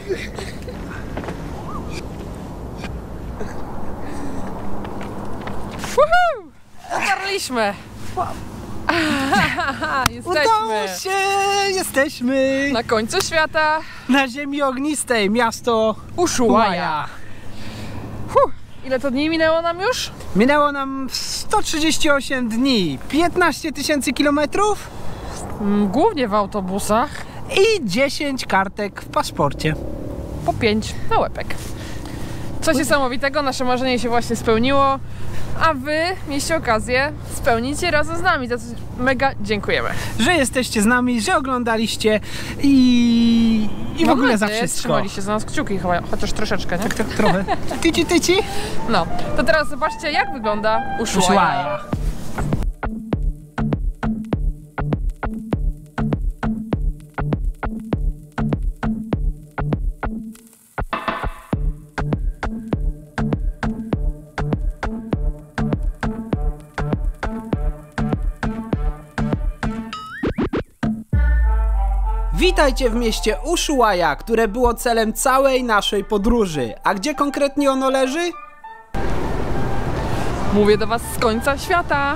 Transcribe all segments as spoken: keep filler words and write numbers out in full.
Woohoo! Dotarliśmy! Jesteśmy! Udało się! Jesteśmy! Na końcu świata! Na ziemi ognistej, miasto Ushuaia. Huh. Ile to dni minęło nam już? Minęło nam sto trzydzieści osiem dni, piętnaście tysięcy kilometrów Głównie w autobusach i dziesięć kartek w paszporcie. Po pięć na łepek. Coś niesamowitego, nasze marzenie się właśnie spełniło, a wy mieliście okazję spełnić je razem z nami, za co mega dziękujemy. Że jesteście z nami, że oglądaliście i, i w Mam ogóle za nadzieję, wszystko. Trzymaliście za nas kciuki, chyba, chociaż troszeczkę, nie? Tak, tak, trochę. Tyci, tyci. No, to teraz zobaczcie, jak wygląda Ushuaia. Ushuaia. Witajcie w mieście Ushuaia, które było celem całej naszej podróży. A gdzie konkretnie ono leży? Mówię do was z końca świata.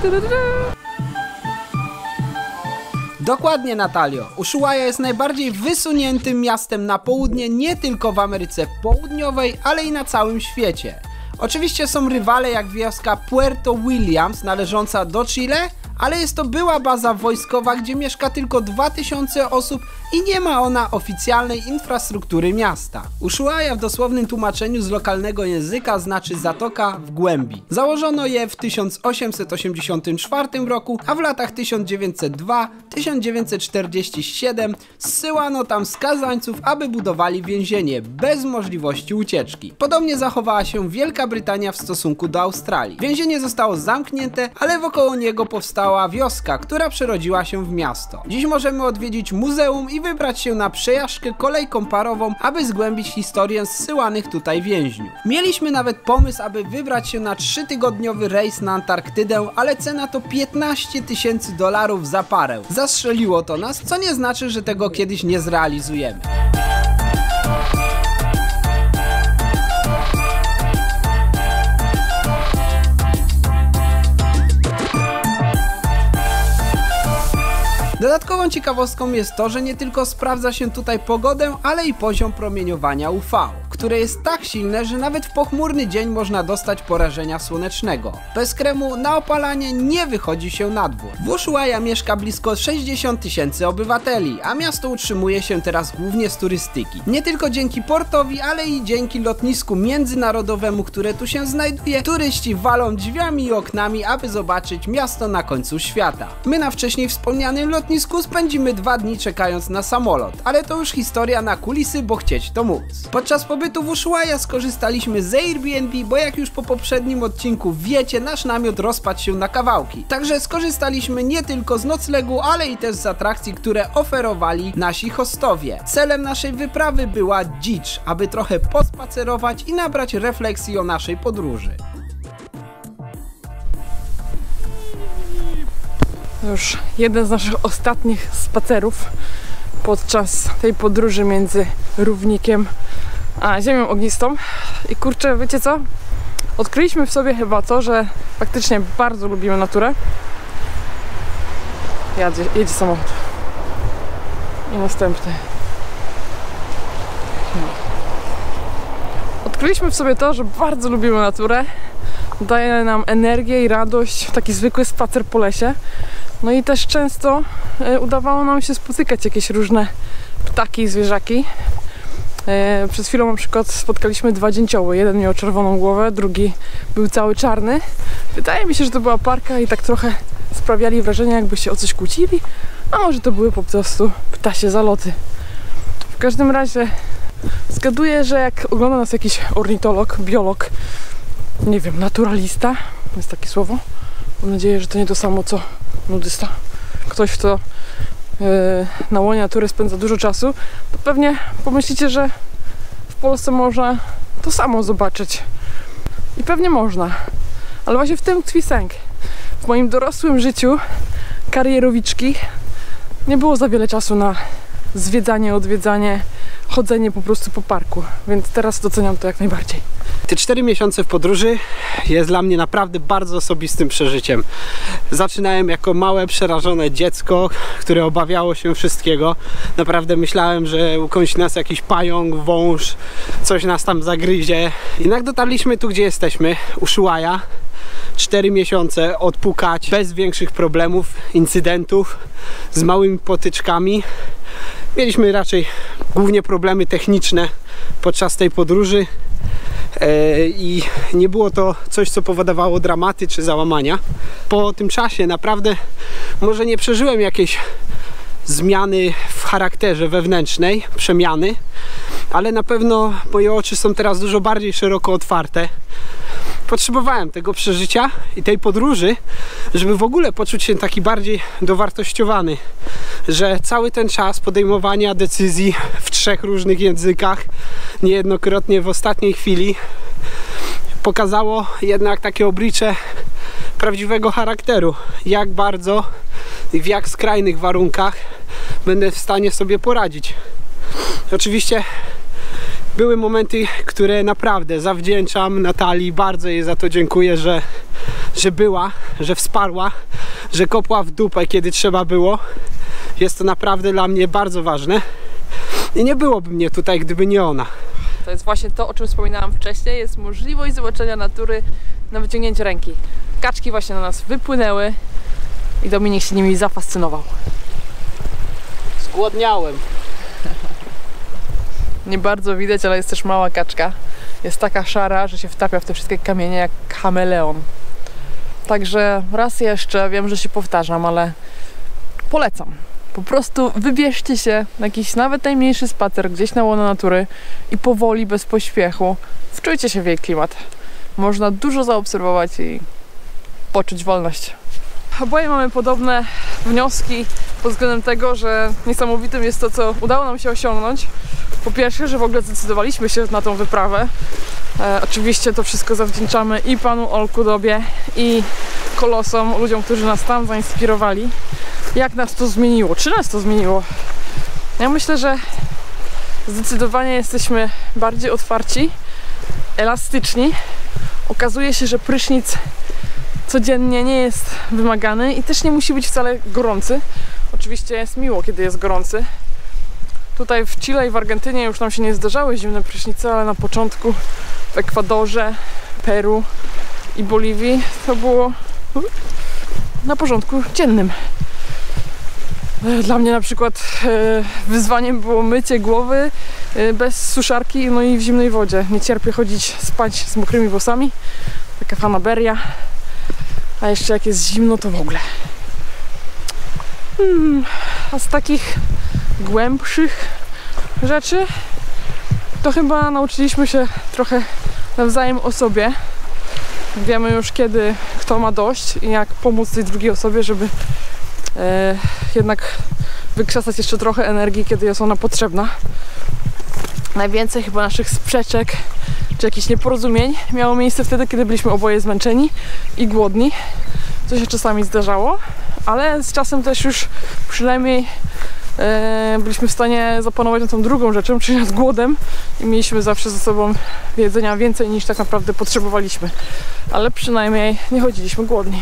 Dokładnie, Natalio. Ushuaia jest najbardziej wysuniętym miastem na południe, nie tylko w Ameryce Południowej, ale i na całym świecie. Oczywiście są rywale jak wioska Puerto Williams należąca do Chile, ale jest to była baza wojskowa, gdzie mieszka tylko dwa tysiące osób i nie ma ona oficjalnej infrastruktury miasta. Ushuaia w dosłownym tłumaczeniu z lokalnego języka znaczy zatoka w głębi. Założono je w tysiąc osiemset osiemdziesiątym czwartym roku, a w latach tysiąc dziewięćset drugi do tysiąc dziewięćset czterdziestego siódmego zsyłano tam skazańców, aby budowali więzienie bez możliwości ucieczki. Podobnie zachowała się Wielka Brytania w stosunku do Australii. Więzienie zostało zamknięte, ale wokoło niego powstała wioska, która przerodziła się w miasto. Dziś możemy odwiedzić muzeum i wybrać się na przejażdżkę kolejką parową, aby zgłębić historię zsyłanych tutaj więźniów. Mieliśmy nawet pomysł, aby wybrać się na trzytygodniowy rejs na Antarktydę, ale cena to piętnaście tysięcy dolarów za parę. Zastrzeliło to nas, co nie znaczy, że tego kiedyś nie zrealizujemy. Dodatkową ciekawostką jest to, że nie tylko sprawdza się tutaj pogodę, ale i poziom promieniowania U V, które jest tak silne, że nawet w pochmurny dzień można dostać porażenia słonecznego. Bez kremu na opalanie nie wychodzi się na dwór. W Ushuaia mieszka blisko sześćdziesiąt tysięcy obywateli, a miasto utrzymuje się teraz głównie z turystyki. Nie tylko dzięki portowi, ale i dzięki lotnisku międzynarodowemu, które tu się znajduje, turyści walą drzwiami i oknami, aby zobaczyć miasto na końcu świata. My na wcześniej wspomnianym lotnisku spędzimy dwa dni czekając na samolot, ale to już historia na kulisy, bo chcieć to móc. Podczas pobytu w Ushuaia skorzystaliśmy z Airbnb, bo jak już po poprzednim odcinku wiecie, nasz namiot rozpadł się na kawałki. Także skorzystaliśmy nie tylko z noclegu, ale i też z atrakcji, które oferowali nasi hostowie. Celem naszej wyprawy była dzicz, aby trochę pospacerować i nabrać refleksji o naszej podróży. Już jeden z naszych ostatnich spacerów podczas tej podróży między równikiem a ziemią ognistą. I kurczę, wiecie co? Odkryliśmy w sobie chyba to, że faktycznie bardzo lubimy naturę. Jadzie, jedzie samochód. I następny. No. Odkryliśmy w sobie to, że bardzo lubimy naturę. Daje nam energię i radość, taki zwykły spacer po lesie. No i też często e, udawało nam się spotykać jakieś różne ptaki i zwierzaki. E, przez chwilę na przykład spotkaliśmy dwa dzięcioły. Jeden miał czerwoną głowę, drugi był cały czarny. Wydaje mi się, że to była parka i tak trochę sprawiali wrażenie, jakby się o coś kłócili, a może to były po prostu ptasie zaloty. W każdym razie zgaduję, że jak ogląda nas jakiś ornitolog, biolog, nie wiem, naturalista, jest takie słowo. Mam nadzieję, że to nie to samo co nudysta. Ktoś, kto yy, na łonie natury spędza dużo czasu, to pewnie pomyślicie, że w Polsce można to samo zobaczyć. I pewnie można. Ale właśnie w tym tkwi sęk. W moim dorosłym życiu karierowiczki nie było za wiele czasu na zwiedzanie, odwiedzanie, chodzenie po prostu po parku, więc teraz doceniam to jak najbardziej. Te cztery miesiące w podróży jest dla mnie naprawdę bardzo osobistym przeżyciem. Zaczynałem jako małe, przerażone dziecko, które obawiało się wszystkiego. Naprawdę myślałem, że ukąsi nas jakiś pająk, wąż, coś nas tam zagryzie. Jednak dotarliśmy tu, gdzie jesteśmy, Ushuaia. cztery miesiące odpukać bez większych problemów, incydentów, z małymi potyczkami. Mieliśmy raczej głównie problemy techniczne podczas tej podróży i nie było to coś, co powodowało dramaty czy załamania. Po tym czasie naprawdę może nie przeżyłem jakiejś zmiany w charakterze wewnętrznej, przemiany, ale na pewno moje oczy są teraz dużo bardziej szeroko otwarte. Potrzebowałem tego przeżycia i tej podróży, żeby w ogóle poczuć się taki bardziej dowartościowany, że cały ten czas podejmowania decyzji w trzech różnych językach, niejednokrotnie w ostatniej chwili, pokazało jednak takie oblicze prawdziwego charakteru, jak bardzo i w jak skrajnych warunkach będę w stanie sobie poradzić. Oczywiście były momenty, które naprawdę zawdzięczam Natalii, bardzo jej za to dziękuję, że, że była, że wsparła, że kopła w dupę, kiedy trzeba było. Jest to naprawdę dla mnie bardzo ważne i nie byłoby mnie tutaj, gdyby nie ona. To jest właśnie to, o czym wspominałam wcześniej, jest możliwość zobaczenia natury na wyciągnięcie ręki. Kaczki właśnie na nas wypłynęły i Dominik się nimi zafascynował. Zgłodniałem. Nie bardzo widać, ale jest też mała kaczka. Jest taka szara, że się wtapia w te wszystkie kamienie jak chameleon. Także raz jeszcze, wiem, że się powtarzam, ale polecam. Po prostu wybierzcie się na jakiś nawet najmniejszy spacer gdzieś na łono natury i powoli, bez pośpiechu wczujcie się w jej klimat. Można dużo zaobserwować i poczuć wolność. Oboje mamy podobne wnioski pod względem tego, że niesamowitym jest to, co udało nam się osiągnąć. Po pierwsze, że w ogóle zdecydowaliśmy się na tą wyprawę. E, oczywiście to wszystko zawdzięczamy i panu Olku Dobie, i kolosom, ludziom, którzy nas tam zainspirowali. Jak nas to zmieniło? Czy nas to zmieniło? Ja myślę, że zdecydowanie jesteśmy bardziej otwarci, elastyczni. Okazuje się, że prysznic codziennie nie jest wymagany i też nie musi być wcale gorący. Oczywiście jest miło, kiedy jest gorący. Tutaj w Chile i w Argentynie już nam się nie zdarzały zimne prysznice, ale na początku w Ekwadorze, Peru i Boliwii to było na porządku dziennym. Dla mnie na przykład wyzwaniem było mycie głowy bez suszarki, no i w zimnej wodzie. Nie cierpię chodzić spać z mokrymi włosami. Taka fanaberia. A jeszcze jak jest zimno, to w ogóle. Hmm, a z takich głębszych rzeczy to chyba nauczyliśmy się trochę nawzajem o sobie. Wiemy już, kiedy kto ma dość i jak pomóc tej drugiej osobie, żeby e, jednak wykrzesać jeszcze trochę energii, kiedy jest ona potrzebna. Najwięcej chyba naszych sprzeczek czy jakichś nieporozumień miało miejsce wtedy, kiedy byliśmy oboje zmęczeni i głodni, co się czasami zdarzało, ale z czasem też już przynajmniej e, byliśmy w stanie zapanować nad tą drugą rzeczą, czyli nad głodem, i mieliśmy zawsze ze sobą jedzenia więcej niż tak naprawdę potrzebowaliśmy, ale przynajmniej nie chodziliśmy głodni.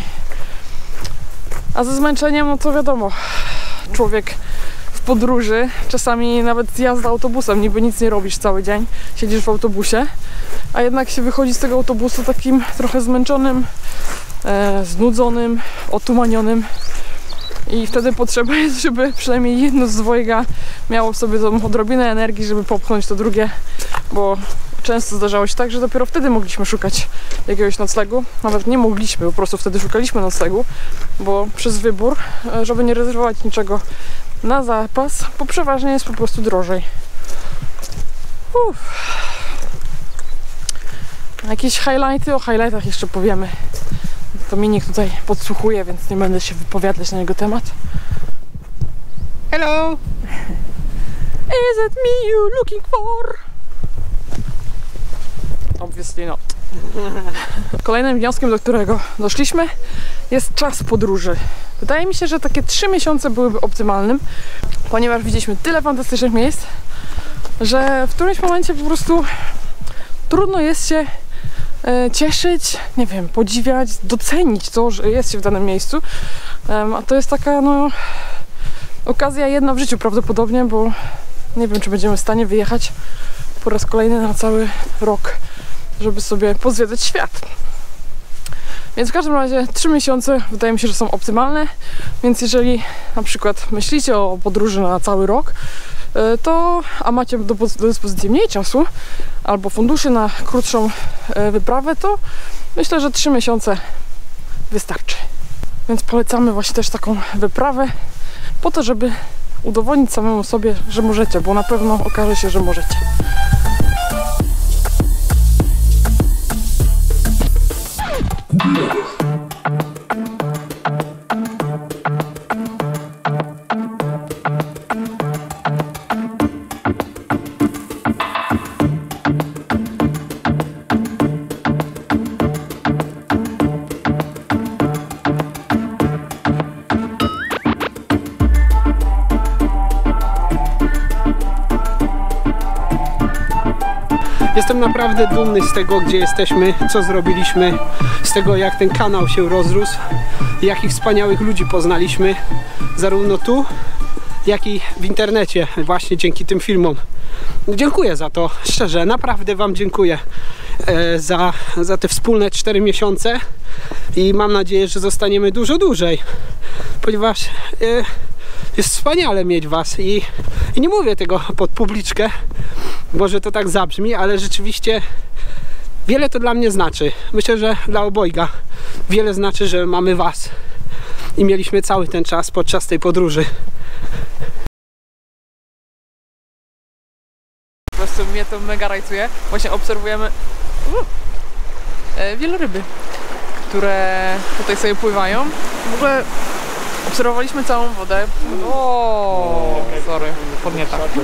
A ze zmęczeniem, no to wiadomo, człowiek w podróży, czasami nawet jazda autobusem, niby nic nie robisz cały dzień, siedzisz w autobusie, a jednak się wychodzi z tego autobusu takim trochę zmęczonym, e, znudzonym, otumanionym, i wtedy potrzeba jest, żeby przynajmniej jedno z dwojga miało w sobie tą odrobinę energii, żeby popchnąć to drugie, bo często zdarzało się tak, że dopiero wtedy mogliśmy szukać jakiegoś noclegu. Nawet nie mogliśmy, po prostu wtedy szukaliśmy noclegu, bo przez wybór, żeby nie rezerwować niczego na zapas, bo przeważnie jest po prostu drożej. Uff. Jakieś highlighty, o highlightach jeszcze powiemy. Dominik tutaj podsłuchuje, więc nie będę się wypowiadać na jego temat. Hello! Is it me you looking for? Obviously not. Kolejnym wnioskiem, do którego doszliśmy, jest czas podróży. Wydaje mi się, że takie trzy miesiące byłyby optymalnym, ponieważ widzieliśmy tyle fantastycznych miejsc, że w którymś momencie po prostu trudno jest się e, cieszyć, nie wiem, podziwiać, docenić to, że jest się w danym miejscu. Um, a to jest taka, no, okazja jedna w życiu prawdopodobnie, bo nie wiem, czy będziemy w stanie wyjechać po raz kolejny na cały rok, żeby sobie pozwiedzać świat. Więc w każdym razie trzy miesiące wydaje mi się, że są optymalne, więc jeżeli na przykład myślicie o podróży na cały rok, to, a macie do, do dyspozycji mniej czasu albo funduszy na krótszą wyprawę, to myślę, że trzy miesiące wystarczy. Więc polecamy właśnie też taką wyprawę po to, żeby udowodnić samemu sobie, że możecie, bo na pewno okaże się, że możecie. Jestem naprawdę dumny z tego, gdzie jesteśmy, co zrobiliśmy, z tego, jak ten kanał się rozrósł, jakich wspaniałych ludzi poznaliśmy, zarówno tu, jak i w internecie, właśnie dzięki tym filmom. Dziękuję za to, szczerze, naprawdę Wam dziękuję e, za, za te wspólne cztery miesiące i mam nadzieję, że zostaniemy dużo dłużej, ponieważ e, jest wspaniale mieć Was i, i nie mówię tego pod publiczkę, może to tak zabrzmi, ale rzeczywiście wiele to dla mnie znaczy. Myślę, że dla obojga wiele znaczy, że mamy Was i mieliśmy cały ten czas podczas tej podróży. Po prostu mnie to mega rajcuje. Właśnie obserwujemy uh, e, wieloryby, które tutaj sobie pływają. W ogóle obserwowaliśmy całą wodę. O, sorry, podnieta.